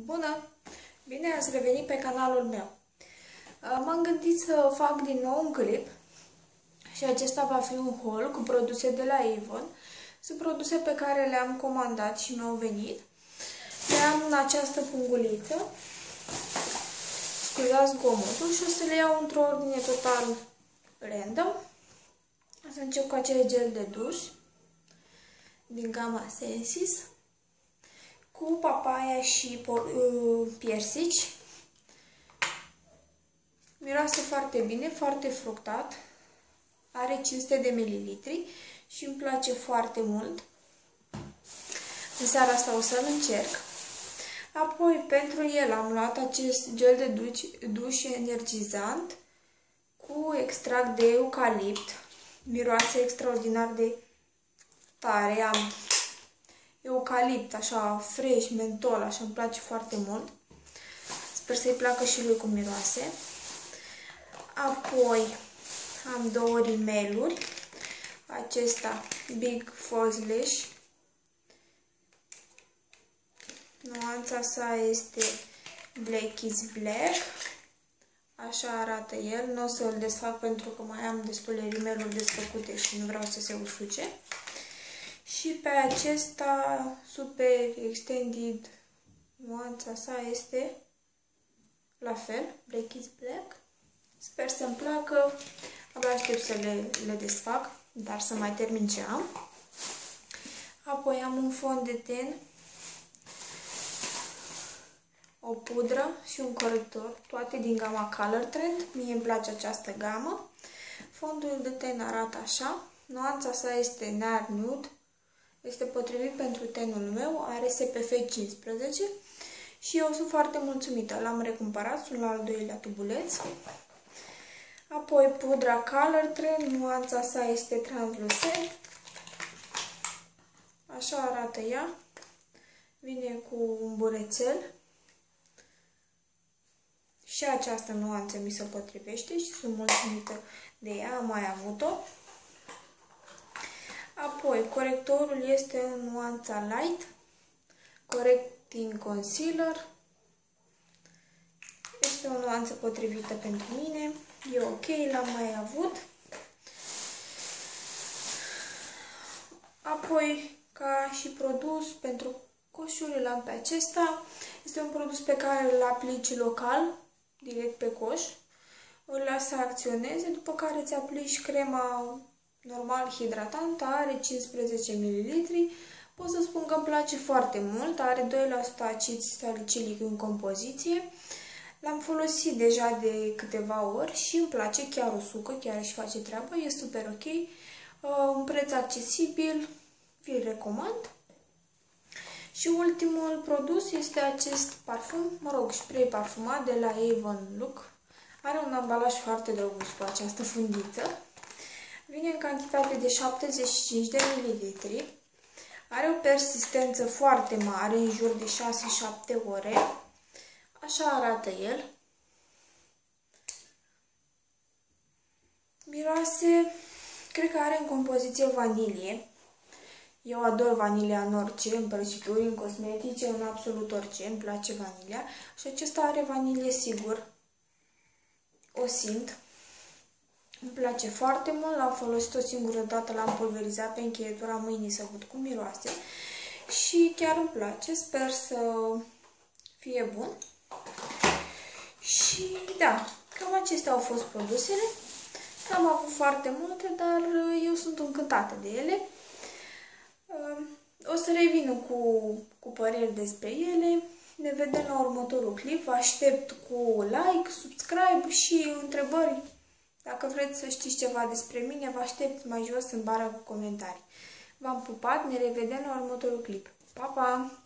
Bună! Bine ați revenit pe canalul meu. M-am gândit să fac din nou un clip și acesta va fi un haul cu produse de la Avon. Sunt produse pe care le-am comandat și mi-au venit. Le am în această punguliță. Scuzați zgomotul și o să le iau într-o ordine total random. O să încep cu acel gel de duș din gama Sensis, cu papaya și piersici. Miroase foarte bine, foarte fructat. Are 500 de ml și îmi place foarte mult. În seara asta o să-l încerc. Apoi, pentru el am luat acest gel de duș energizant cu extract de eucalipt. Miroase extraordinar de tare. Am eucalipt, așa, fresh, mentol, așa, îmi place foarte mult. Sper să-i placă și lui cum miroase. Apoi am două rimeluri. Acesta, Big False Lash. Nuanța sa este Black is Black. Așa arată el. Nu o să-l desfac pentru că mai am destule rimeluri desfăcute și nu vreau să se usuce. Și pe acesta, Super Extended, nuanța sa este la fel, Black is Black. Sper să-mi placă. Abia aștept să le desfac, dar să mai termin ce am. Apoi am un fond de ten, o pudră și un corector, toate din gama Color Trend. Mie îmi place această gamă. Fondul de ten arată așa. Nuanța sa este Near Nude. Este potrivit pentru tenul meu. Are SPF 15 și eu sunt foarte mulțumită. L-am recumpărat, sunt la al doilea tubuleț. Apoi pudra Color Trend. Nuanța sa este translucent. Așa arată ea. Vine cu un burețel. Și această nuanță mi se potrivește și sunt mulțumită de ea, am mai avut-o. Apoi, corectorul este în nuanța Light, Correcting Concealer. Este o nuanță potrivită pentru mine, e ok, l-am mai avut. Apoi, ca și produs pentru coșuri, îl am pe acesta. Este un produs pe care îl aplici local, direct pe coș, îl las să acționeze, după care îți aplici crema normal hidratantă, are 15 ml. Pot să spun că îmi place foarte mult, are 2% acid salicilic în compoziție. L-am folosit deja de câteva ori și îmi place, chiar o sucă, chiar își face treaba, e super ok. Un preț accesibil, vi-l recomand. Și ultimul produs este acest parfum, spray parfumat de la Avon Look. Are un ambalaj foarte drăguț cu această fundiță. Vine în cantitate de 75 de ml. Are o persistență foarte mare, în jur de 6-7 ore. Așa arată el. Miroase, cred că are în compoziție vanilie. Eu ador vanilia în orice, în prăjituri, în cosmetice, în absolut orice. Îmi place vanilia. Și acesta are vanilie sigur. O simt. Îmi place foarte mult. L-am folosit o singură dată, l-am pulverizat pe încheietura mâinii să văd cum miroase. Și chiar îmi place. Sper să fie bun. Și da, cam acestea au fost produsele. N-am avut foarte multe, dar eu sunt încântată de ele. O să revin cu păreri despre ele. Ne vedem la următorul clip. Vă aștept cu like, subscribe și întrebări. Dacă vreți să știți ceva despre mine, vă aștept mai jos în bara cu comentarii. V-am pupat, ne revedem la următorul clip. Pa, pa!